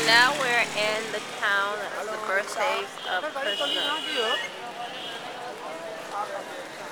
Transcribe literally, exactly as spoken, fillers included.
Now we're in the town of the birthplace of Krishna.